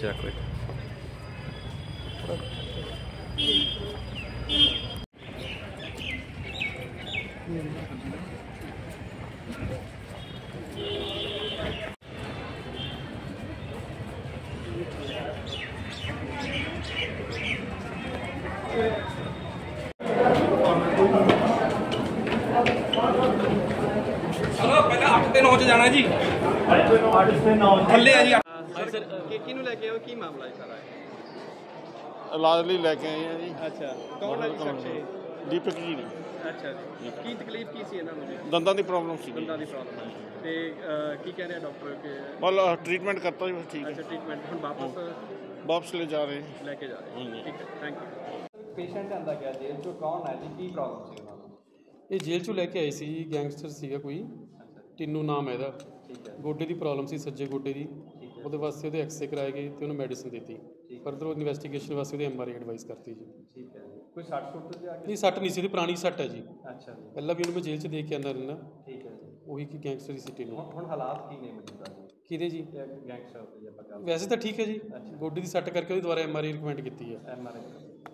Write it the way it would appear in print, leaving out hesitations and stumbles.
ਚੱਕ ਵੇ चलो पहले 8 ਤੇ 9 ਚ ਜਾਣਾ ਜੀ 8 ਤੇ 9 ਥੱਲੇ ਆ ਜੀ सर केकी ਨੂੰ ਲੈ ਕੇ ਆਓ ਕੀ ਮਾਮਲਾ ਹੈ ਸਾਰਾ ਇਲਾਜ ਲਈ ਲੈ ਕੇ ਆਏ ਆ ਜੀ। ਅੱਛਾ ਕੌਣ ਹੈ ਸ਼ਖਸ ਇਹ? ਦੀਪਕ ਜੀ ਨੇ। ਅੱਛਾ ਜੀ ਕੀ ਤਕਲੀਫ ਕੀ ਸੀ ਇਹਨਾਂ ਨੂੰ ਜੀ? ਦੰਦਾਂ ਦੀ ਪ੍ਰੋਬਲਮ ਸੀ। ਦੰਦਾਂ ਦੀ ਪ੍ਰੋਬਲਮ ਹੈ ਤੇ ਕੀ ਕਹਿ ਰਿਹਾ ਡਾਕਟਰ ਕਿ ਮਤਲਬ ਟ੍ਰੀਟਮੈਂਟ ਕਰਤਾ ਜੀ, ਠੀਕ ਅੱਛਾ ਹੈ। ਟ੍ਰੀਟਮੈਂਟ ਹੁਣ ਵਾਪਸ ਲੈ ਜਾ ਰਹੇ हैं। ਲੈ ਕੇ ਜਾ ਰਹੇ ਠੀਕ ਹੈ ਥੈਂਕ ਯੂ ਪੇਸ਼ੈਂਟ ਆਂਦਾ ਗਿਆ ਜੇਲ੍ਹ ਚੋਂ ਕੌਣ ਹੈ ਜੀ ਕੀ ਪ੍ਰੋਬਲਮ ਸੀ ਉਹਨਾਂ ਨੂੰ? ਇਹ ਜੇਲ੍ਹ ਚੋਂ ਲੈ ਕੇ ਆਏ ਸੀ ਜੀ, ਗੈਂਗਸਟਰ ਸੀਗਾ ਕੋਈ, ਟਿੰਨੂ ਨਾਮ ਹੈ ਇਹਦਾ। ਠੀਕ ਹੈ ਗੋਡੇ ਦੀ ਪ੍ਰੋਬਲਮ ਸੀ, ਸੱਜੇ ਗੋਡੇ ਦੀ। ਉਹਦੇ ਵਾਸਤੇ ਉਹਦੇ ਐਕਸਰੇ ਕਰਾਏ ਗਏ ਤੇ ਉਹਨੂੰ ਮੈਡੀਸਿਨ ਦਿੱਤੀ। ਫਰਦਰ ਉਹ ਇਨਵੈਸਟੀਗੇਸ਼ਨ ਵਾਸਤੇ ਉਹਦੇ MRI ਐਡਵਾਈਸ ਕਰਤੀ ਜੀ। ਠੀਕ ਹੈ ਜੀ ਕੋਈ 60 ਫੁੱਟ ਤੇ ਆ ਕੇ ਨਹੀਂ ਸੱਟ ਨਹੀਂ ਸੀ, ਉਹਦੀ ਪੁਰਾਣੀ ਸੱਟ ਹੈ ਜੀ। ਅੱਛਾ ਜੀ ਪਹਿਲਾਂ ਵੀ ਉਹਨੂੰ ਮੈਂ ਜੇਲ੍ਹ 'ਚ ਦੇਖ ਕੇ ਆਉਂਦਾ ਰਹਿੰਦਾ। ਠੀਕ ਹੈ ਜੀ ਉਹੀ ਕਿ ਗੈਂਗਸਟਰ ਸੀ ਟਿੰਨੂ। ਹੁਣ ਹਾਲਾਤ ਕੀ ਨੇ ਮੌਜੂਦਾ ਜੀ ਕਿਹਦੇ ਜੀ? ਗੈਂਗਸਟਰ ਤੇ ਆਪਾਂ ਗੱਲ ਵੈਸੇ ਤਾਂ ਠੀਕ ਹੈ ਜੀ, ਗੋਡੇ ਦੀ ਸੱਟ ਕਰਕੇ ਉਹਦੀ ਦੁਬਾਰਾ MRI ਰਿਕਮੈਂਡ ਕੀਤੀ ਹੈ। MRI